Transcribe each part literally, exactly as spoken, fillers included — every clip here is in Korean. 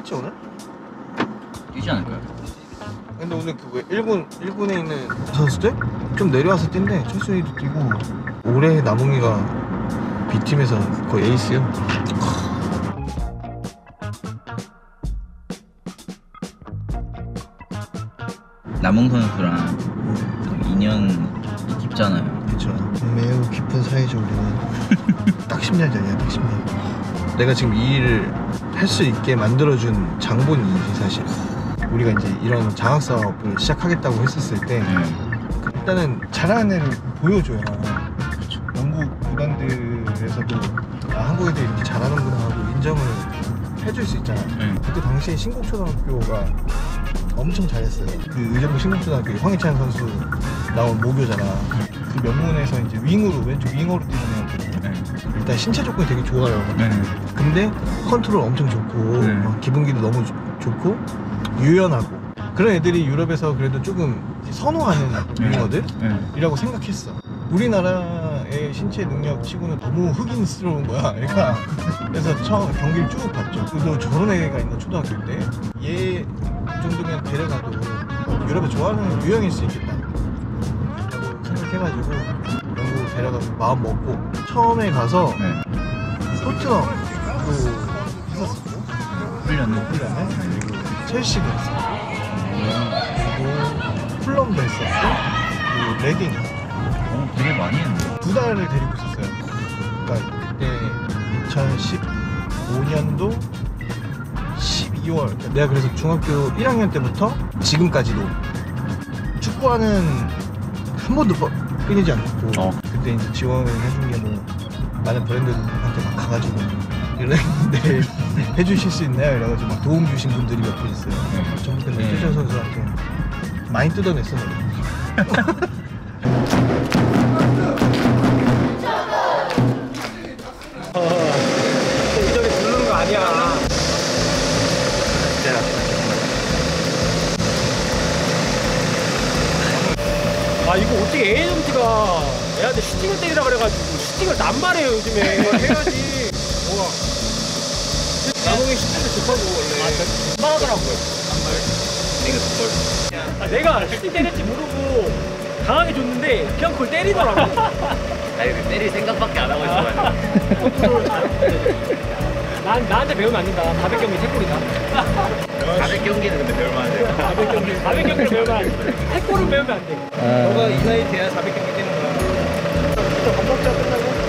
뛰겠지 오늘? 뛰지 않을까요? 근데 오늘 그 일본 일본에 있는 선수들 좀 내려와서 뛴대. 철순이도 뛰고 올해 남웅이가 B팀에서 거의 에이스요. 남웅 선수랑 인연이 깊잖아요. 그렇죠. 매우 깊은 사이죠 우리는. 딱 십 년 전이야, 딱 십 년. 내가 지금 이 일을 할 수 있게 만들어준 장본인이지 사실. 우리가 이제 이런 장학 사업을 시작하겠다고 했었을 때 음. 일단은 잘하는 애를 보여줘야 그렇죠. 영국 구단들에서도 아, 한국 애들이 이렇게 잘하는구나 하고 인정을 해줄 수 있잖아. 음. 그때 당시에 신곡초등학교가 엄청 잘했어요. 그 의정부 신곡초등학교 황희찬 선수 나온 모교잖아. 그 명문에서 이제 윙으로 왼쪽 윙어로 뛰는 애였거든요. 네. 일단 신체 조건이 되게 좋아요. 네. 근데 컨트롤 엄청 좋고 네. 어, 기본기도 너무 조, 좋고 유연하고 그런 애들이 유럽에서 그래도 조금 선호하는 윙어들이라고 네. 생각했어. 우리나라의 신체 능력 치고는 너무 흑인스러운 거야 얘가. 그래서 처음 경기를 쭉 봤죠. 그래도 저런 애가 있는 초등학교 때 얘 정도면 데려가도 유럽에 좋아하는 유형일 수 있겠다 라고 생각해가지고 영국 데려가서 마음 먹고 처음에 가서 네. 토트넘도 했었고 훈련을 훈련을 그리고 첼시도 했었고 그리고 풀럼도 했었고 그리고 레딩 어, 되게 많이 했네. 두 달을 데리고 있었어요. 그러니까 그때 이천십오 년도 십이월 그러니까 내가 그래서 중학교 일 학년 때부터 지금까지도 축구하는 한 번도 끊이지 않고 어. 그때 이제 지원을 해준 게 뭐 많은 브랜드한테 막 가가지고 이랬는데 해주실 수 있나요? 이래가지고 막 도움 주신 분들이 몇 분 있어요. 네. 전부 근데 네. 최준 선수한테 많이 뜯어냈어. 이전에 부르는 거 아니야. 아 이거 어떻게 에이전트가 애한테 슈팅을 때리라 그래가지고 슈팅을 남발해요 요즘에. 이걸 해야지. 뭐가 남웅이 슈팅을 좋다고 원래. 아, 남발하더라고요. 남발. 내가 덕걸. 아, 내가 슈팅 때릴지 모르고 강하게 줬는데 그냥 그걸 때리더라고. 나 이거 때릴 생각밖에 안 하고 있어가지고. 난, 나한테 배우면 안 된다. 사백 경기 태골이다. 사백 경기는 근데 배우면 안 돼. 사백 경기, 사백 경기를 배우면 안 돼. 태골은 배우면 안 돼. 아... 너가 이 나이 돼야 사백 경기 뛰는 거야. 진짜 밥 먹자 끝나고.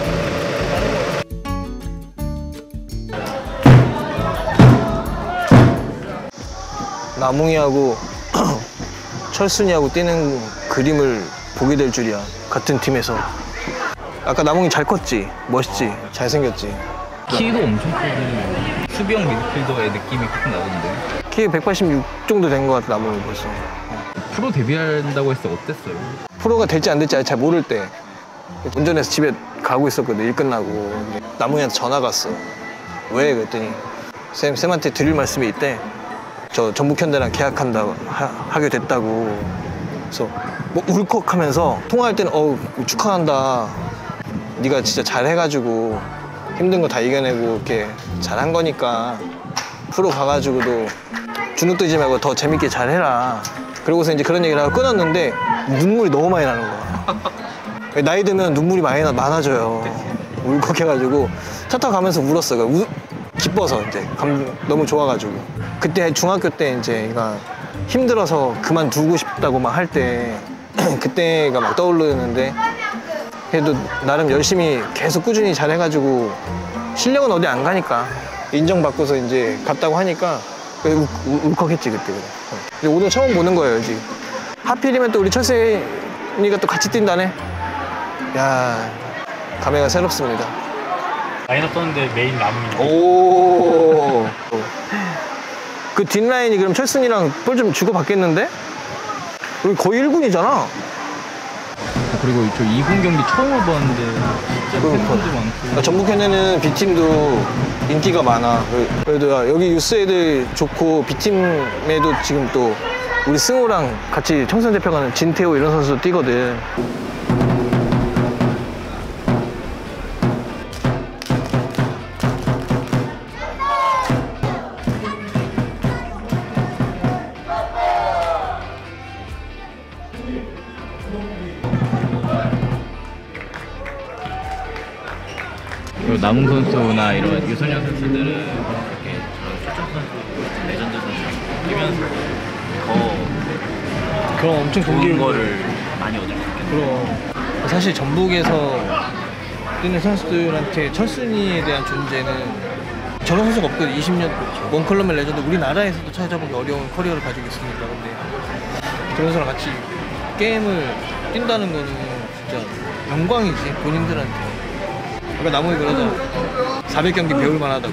남웅이하고 철순이하고 뛰는 그림을 보게 될 줄이야. 같은 팀에서. 아까 남웅이 잘 컸지? 멋있지? 잘생겼지? 키도 엄청 크고 수비형 미드필더의 느낌이 확 나던데. 키 백팔십육 정도 된 것 같아 남웅이 벌써. 프로 데뷔한다고 했을 때 어땠어요? 프로가 될지 안 될지 아직 잘 모를 때 운전해서 집에 가고 있었거든. 일 끝나고 남웅이한테 전화가 왔어. 왜? 그랬더니 쌤, 쌤한테 드릴 말씀이 있대. 저 전북현대랑 계약한다고 하, 하게 됐다고. 그래서 뭐 울컥하면서 통화할 때는 어 축하한다. 네가 진짜 잘해가지고 힘든 거 다 이겨내고 이렇게 잘한 거니까 프로 가가지고도 주눅 들지 말고 더 재밌게 잘해라. 그러고서 이제 그런 얘기를 하고 끊었는데 눈물이 너무 많이 나는 거야. 나이 들면 눈물이 많이 나, 많아져요. 울컥해가지고 차 타고 가면서 울었어. 우, 기뻐서 이제 감, 너무 좋아가지고. 그때 중학교 때 이제 얘가 힘들어서 그만두고 싶다고 막 할 때 그때가 막 떠오르는데 그래도 나름 열심히 계속 꾸준히 잘해가지고 실력은 어디 안 가니까 인정받고서 이제 갔다고 하니까 울, 울, 울컥했지 그때. 그래. 오늘 처음 보는 거예요 지금. 하필이면 또 우리 철세이가 또 같이 뛴다네. 야 감회가 새롭습니다. 라인업 떴는데 메인 남웅이. 오. 그 뒷라인이 그럼 철순이랑 볼 좀 주고받겠는데? 우리 거의 일 군이잖아. 그리고 저 이 군 경기 처음 와봤는데 진짜 팬분도 많고. 전북현대는 B팀도 인기가 많아. 그래도 여기 유스 애들 좋고 B팀에도 지금 또 우리 승우랑 같이 청소년 대표 가는 진태호 이런 선수도 뛰거든. 그리고 남웅 선수나 이런 유소년 선수들은 이렇게 저런 초청 선수, 레전드 선수 뛰면서 더 그럼 엄청 좋은 동기 거를 많이 얻을 수 있겠네요. 그럼 사실 전북에서 뛰는 선수들한테 철순이에 대한 존재는 저런 선수가 없거든. 이십 년 원클럽의 레전드, 우리나라에서도 찾아보기 어려운 커리어를 가지고 있으니까. 근데 저런 사람 같이 게임을 뛴다는 거는 진짜 영광이지, 본인들한테. 아까 나무이 그러잖아, 사백 경기 배울 만하다고.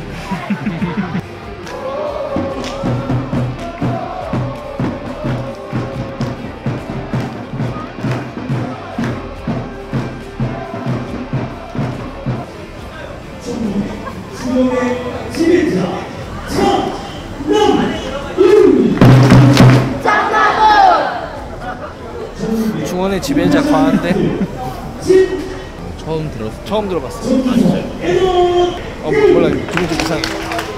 중원의 지배자 과한데? 처음 들었어. 처음 들어봤어. 어, 뭐, 몰라. 기분 좀 이상해.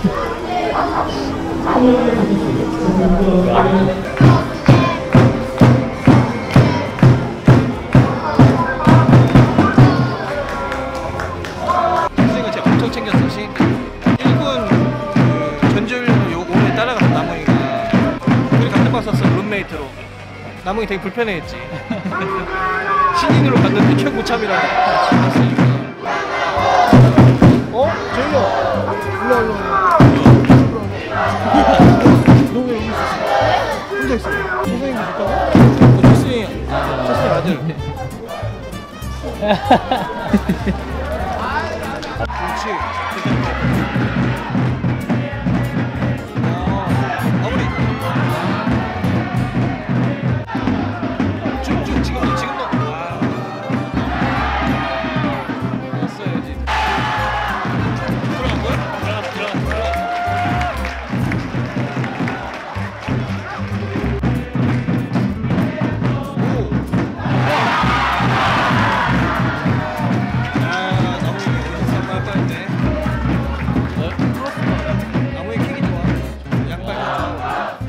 선생님은 제가 엄청 챙겼었지. 일 군 그 전지훈련을 요 오늘 따라가서 남웅이가 우리 같은 반 썼어, 룸메이트로. 남웅이 되게 불편해했지. 신인으로 갔는데 최고참이라고 봤으니까. 어? 재윤이 형! 일로 와, 일로 와. 너 왜 여기 있었어? 혼자 있어. 선생님이 좋다고? 어, 철수님, 철수님 아들. 그렇지. 아, 마무리. 쭉쭉 지금도 지금도. 아. 넣었어야지. 들어간 거야? 들어갔다 들어갔다 들어갔다. 오. 아, 나무이 여기서 한번 빨대. 나무이 킥이 좋아. 양발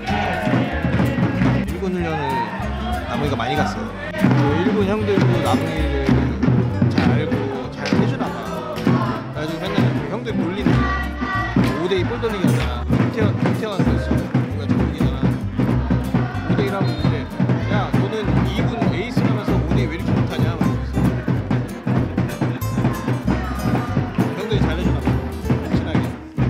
좋아. 일군 훈련을 나무이가 많이 갔어요. 그 일군 형들도 나무이를 잘 알고 잘 해주나 봐. 그래가지고 맨날 그 형들 몰리는 거야. 오 대이 볼 돌리기 하잖아. 김태현, 김태환 선수 누가 전북이잖아. 오 대일 하면 이제 야 너는 이 군 에이스라면서 오 대이 왜 이렇게 못하냐 막 이러면서. 형들이 잘 해주나 봐. 친하게.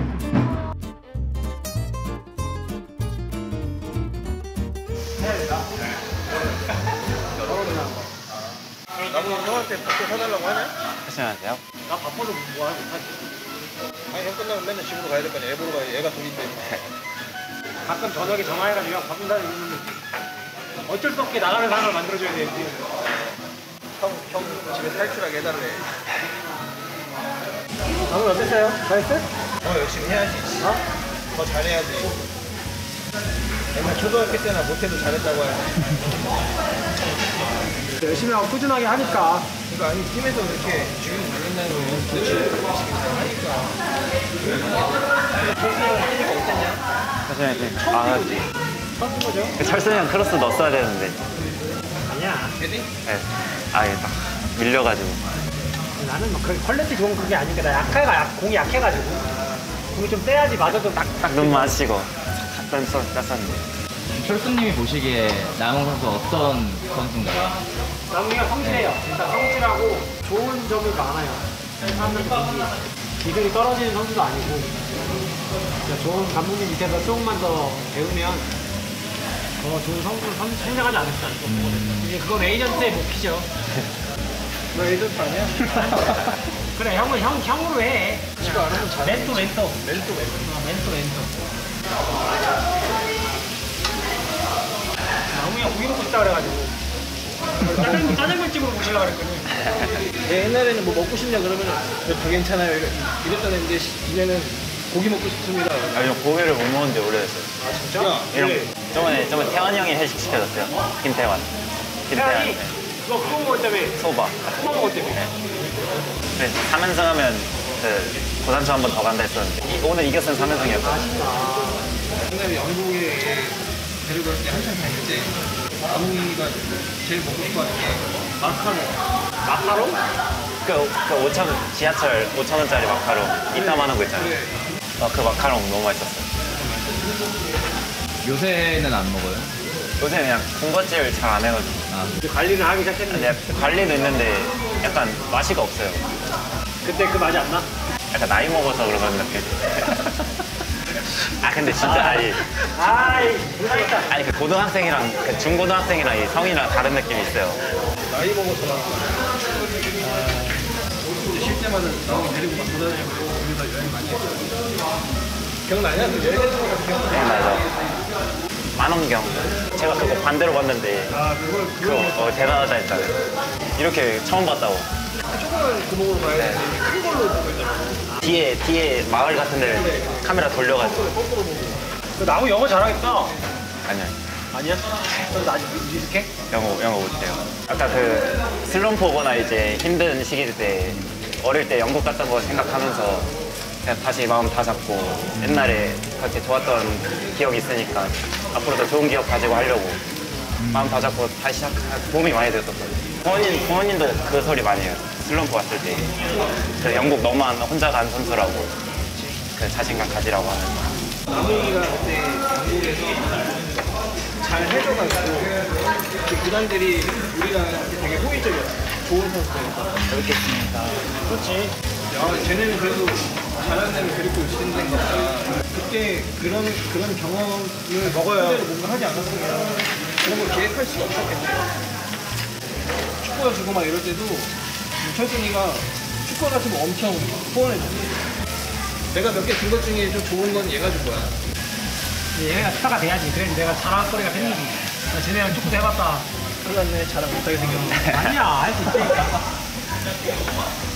나무 형한테 밥도 사달라고 하냐? 하시면하세요? 나 바빠서 뭐하는 못하지. 아니 형 끝나면 맨날 집으로 가야 될 거 아니야. 애 보러 가야 애가 둘인데. 가끔 저녁에 전화해가지고 형 밥 준다는 이유는 어쩔 수 없게 나가는 상황을 만들어줘야 되지. 형, 형 집에 탈출하게 해달래. 오늘 어땠어요? 잘했어? 더 열심히 해야지. 어? 더 잘해야지. 옛날 초등학교 때나 못해도 잘했다고 해야지. 열심히 하고 꾸준하게 하니까. 그러니까 아니 팀에서 이렇게 주인 받는다는 거 연습도 열심히 하니까. 하시면하세요? 아, 처음 뛴 거죠? 철순이 형 크로스 넣었어야 되는데. 아니야. 네. 아예 딱 밀려가지고. 나는 막 그 퀄리티 좋은 그게 아니니까 나 약해가 약, 공이 약해가지고 공이 좀 떼야지 맞아도 딱. 딱 눈 마시고 딱 쏘 땄었는데. 철수님이 보시기에 남웅 선수 어떤 선수인가요? 남웅이가 성실해요. 일단 성실하고 좋은 점이 많아요. 사람들이 보기 기술이 떨어지는 선수도 아니고 그러니까 좋은 감독님 밑에서 조금만 더 배우면 더 좋은 선수로 선- 성장하지 않을까 싶거든요. 이제 그건 에이전트의 몫이죠. 너 에이전트 아니야? 그래 형은 형, 형으로 해. 지금 안 하면 잘해. 멘토 멘토 멘토 멘토 어, 멘토 멘토. 나무야 고기 먹고 싶다 그래가지고 짜장면, 짜장면집으로 모시려고 그랬거든. 네, 옛날에는 뭐 먹고 싶냐 그러면 다 괜찮아요 이랬, 이랬던 애인데 이제는 고기 먹고 싶습니다. 아, 형 고기를 못 먹은 지 오래됐어요. 아 진짜? 이런 네. 저번에 저번에 태환이 형이 회식 시켜줬어요. 김태환. 김태환. 태양이 그거 그거 먹을 때문에 소바. 소바 먹을 때문에. 그래서 삼 연승 하면 그 고산초 한 번 더 간다 했었는데 이- 오늘 이겼으면 삼 연승이었거든요. 옛날에 영국에 데려갈 때 한참 다닐 때 나무이가 제일 먹고 싶어 하는 게 마카롱. 마카롱? 그, 그 오천 지하철 오천 원짜리 마카롱 이따만한 거 있잖아요. 아, 그 마카롱 너무 맛있었어요. 요새는 안 먹어요? 요새 그냥 군것질 잘 안 해가지고. 아, 이제 관리를 하기 시작했는데 근데 관리도 있는데 약간 맛이가 없어요. 그때 그 맛이 안 나? 약간 나이 먹어서 그런 느낌. 아 근데 진짜 아니 아이 무사했다. 아니 그 고등학생이랑 그 중고등학생이랑 이 성이랑 다른 느낌이 있어요. 나이 먹어서 쉴 때마다 나오고 데리고 막 돌아다니고 우리가 여행 많이 했어요. 기억나냐? 그 여행 했던 거 기억나? 네 맞아. 만원경. 제가 그거 반대로 봤는데 아 그걸 그거 어, 대단하다 했잖아요. 이렇게 처음 봤다고. 조그만 구멍으로 가야 되는데 큰 걸로 보고 있잖아. 뒤에 뒤에 마을 같은 데 카메라 돌려가지고. 너 나무 영어 잘하겠다. 아니요. 아니야? 너 아직 미숙해? 영어 영어 못해요. 아까 그 슬럼프 오거나 이제 힘든 시기 때 어릴 때 영국 갔던 거 생각하면서 그냥 다시 마음 다 잡고 옛날에 같이 좋았던 기억이 있으니까 앞으로도 좋은 기억 가지고 하려고 마음 다 잡고 다시 시작 도움이 많이 됐었거든요. 부모님 부모님도 그 소리 많이 해요. 슬럼프 왔을 때 그 영국 너만 혼자 간 선수라고 그 자신감 가지라고 하는. 남웅이가 그때 한국에서 잘 해줘가지고 그 구단들이 우리랑 되게 호의적이었어. 좋은 선수들이었어. 그렇겠습니다. 그렇지. 야, 쟤네는 그래도 잘하는 애를 데리고 오시는 데인가 보다. 그때 그런 그런 경험을 먹어야. 그대로 뭔가 하지 않았으면 그런 걸 계획할 수가 없었겠네. 축구가 주고 막 이럴 때도 철순이가 축구 같으면 엄청 후원해줬어. 내가 몇 개 준 것 중에 좀 좋은 건 얘가 준 거야. 얘가 스타가 돼야지. 그래야지 내가 잘할 거리가 생기지. 나 쟤네랑 축구도 해봤다. 그러네, 잘안 못하게 생겼네. 아니야, 할 수 있다니까.